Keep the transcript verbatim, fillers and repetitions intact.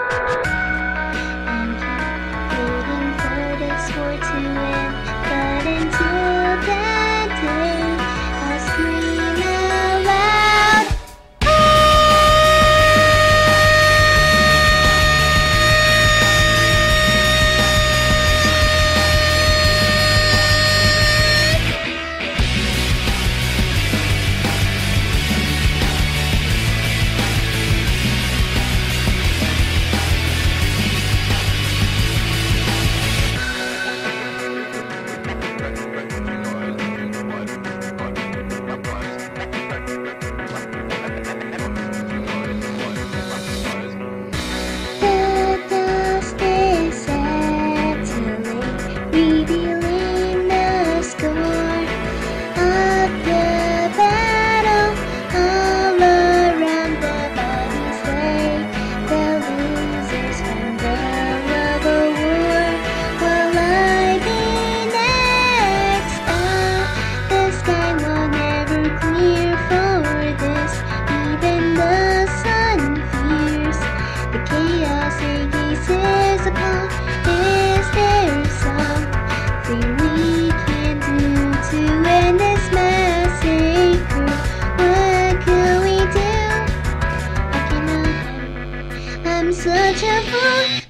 Waiting for this war to end, but until that day, I'll scream out loud. Revealing the score of the battle. All around the bodies lay the losers from the love of war, while I be next. Ah, the sky will never clear for this. Even the sun fears the chaos it gazes upon. Is there something we can do to end this massacre? What could we do? I cannot. I'm such a fool.